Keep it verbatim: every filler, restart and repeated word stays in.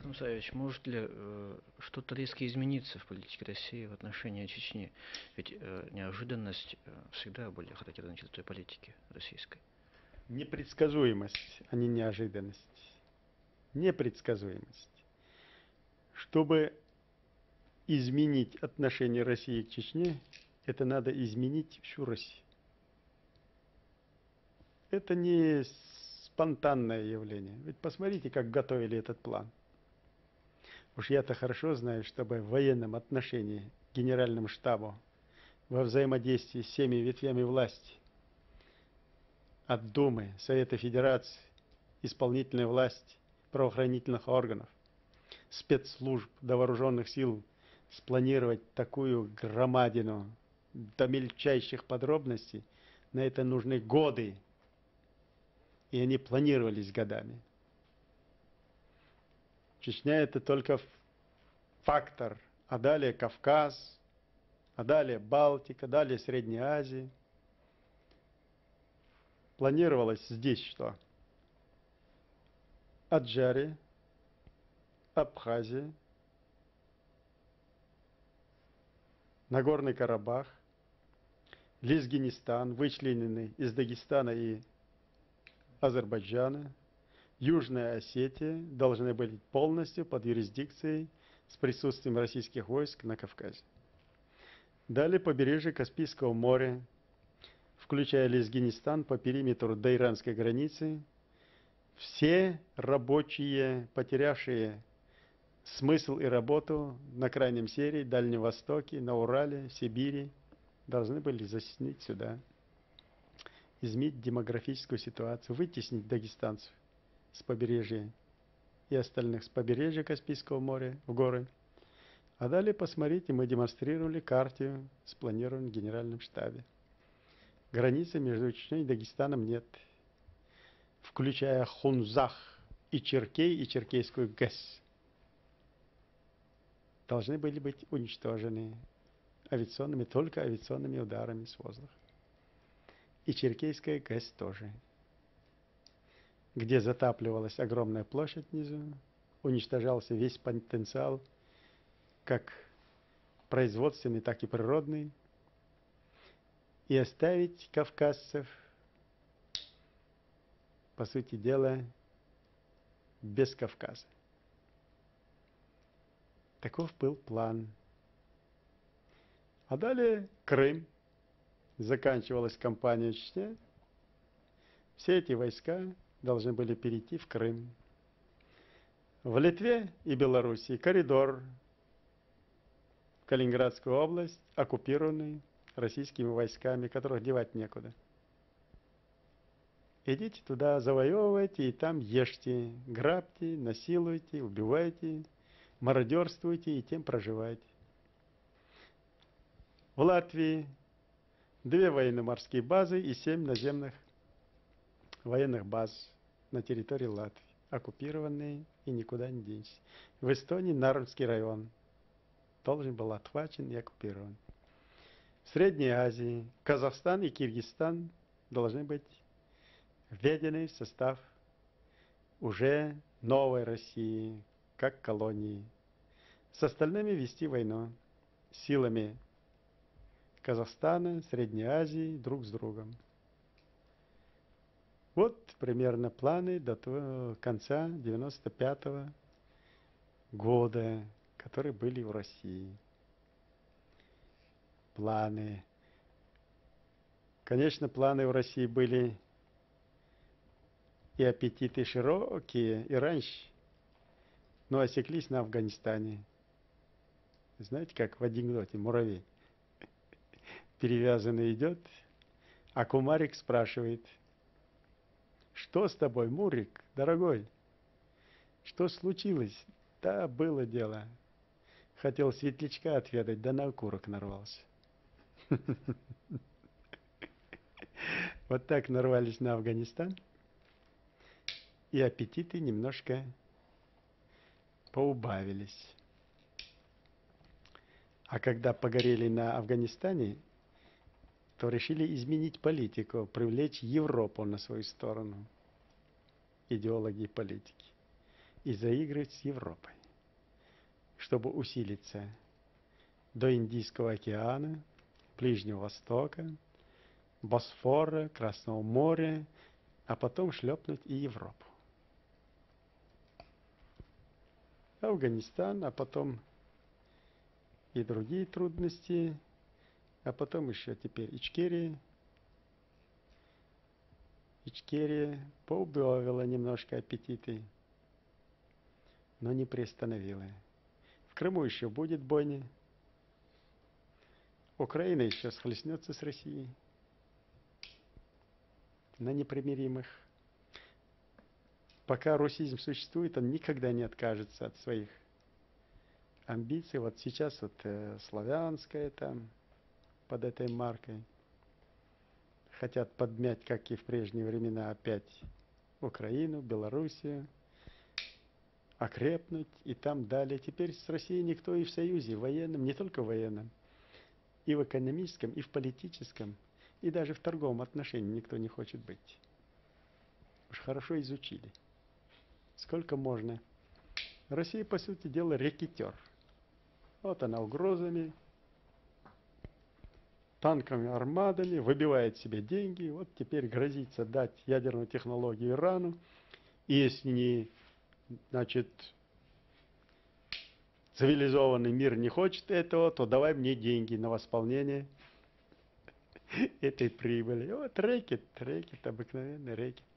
Сан Саныч, может ли э, что-то резко измениться в политике России в отношении Чечни? Ведь э, неожиданность э, всегда более характерна чертой политики российской. Непредсказуемость, а не неожиданность. Непредсказуемость. Чтобы изменить отношение России к Чечне, это надо изменить всю Россию. Это не спонтанное явление. Ведь посмотрите, как готовили этот план. Уж я-то хорошо знаю, чтобы в военном отношении к Генеральному штабу во взаимодействии с всеми ветвями власти, от Думы, Совета Федерации, исполнительной власти, правоохранительных органов, спецслужб до вооруженных сил, спланировать такую громадину до мельчайших подробностей, на это нужны годы. И они планировались годами. Чечня это только фактор, а далее Кавказ, а далее Балтика, далее Средняя Азия. Планировалось здесь что? Аджария, Абхазия, Нагорный Карабах, Лезгинистан, вычлененный из Дагестана и Азербайджана, Южная Осетия должны быть полностью под юрисдикцией с присутствием российских войск на Кавказе. Далее побережье Каспийского моря, включая Лезгинистан по периметру до иранской границы, все рабочие, потерявшие смысл и работу на Крайнем Севере, Дальнем Востоке, на Урале, в Сибири, должны были заснить сюда, изменить демографическую ситуацию, вытеснить дагестанцев с побережья и остальных с побережья Каспийского моря в горы. А далее, посмотрите, мы демонстрировали карту, спланированную в Генеральном штабе. Границы между Чечней и Дагестаном нет, включая Хунзах и Черкей, и Черкейскую ГЭС. Должны были быть уничтожены авиационными, только авиационными ударами с воздуха. И Черкейская ГЭС тоже, где затапливалась огромная площадь внизу, уничтожался весь потенциал, как производственный, так и природный, и оставить кавказцев, по сути дела, без Кавказа. Таков был план. А далее Крым. Заканчивалась кампания в Чечне. Все эти войска должны были перейти в Крым. В Литве и Белоруссии коридор в Калининградскую область, оккупированный российскими войсками, которых девать некуда. Идите туда, завоевывайте, и там ешьте, грабьте, насилуйте, убивайте, мародерствуйте и тем проживайте. В Латвии две военно-морские базы и семь наземных военных баз на территории Латвии, оккупированные и никуда не денешься. В Эстонии Нарвский район должен был отхвачен и оккупирован. В Средней Азии Казахстан и Киргизстан должны быть введены в состав уже новой России, как колонии. С остальными вести войну силами Казахстана, Средней Азии друг с другом. Вот примерно планы до конца девяносто пятого года, которые были в России. Планы. Конечно, планы в России были и аппетиты широкие, и раньше, но осеклись на Афганистане. Знаете, как в анекдоте муравей перевязанный идет, а кумарик спрашивает: что с тобой, Мурик, дорогой? Что случилось? Да, было дело. Хотел светлячка отведать, да на окурок нарвался. Вот так нарвались на Афганистан, и аппетиты немножко поубавились. А когда погорели на Афганистане, то решили изменить политику, привлечь Европу на свою сторону, идеологи и политики, и заигрывать с Европой. чтобы усилиться до Индийского океана, Ближнего Востока, Босфора, Красного моря, а потом шлепнуть и Европу. Афганистан, а потом и другие трудности, а потом еще теперь Ичкерия. Ичкерия поубавила немножко аппетиты, но не приостановила. В Крыму еще будет бойня. Украина еще схлестнется с Россией на непримиримых. Пока русизм существует, он никогда не откажется от своих амбиций. Вот сейчас вот э, славянская там под этой маркой хотят подмять, как и в прежние времена, опять Украину, Белоруссию, окрепнуть и там далее. Теперь с Россией никто и в союзе военном, не только военном, и в экономическом, и в политическом, и даже в торговом отношении никто не хочет быть. Уж хорошо изучили. Сколько можно. Россия, по сути дела, рекетер. Вот она угрозами, танковыми армадами, выбивает себе деньги. Вот теперь грозится дать ядерную технологию Ирану. И если не, значит, цивилизованный мир не хочет этого, то давай мне деньги на восполнение этой прибыли. Вот рэкет, рэкет, обыкновенный рэкет.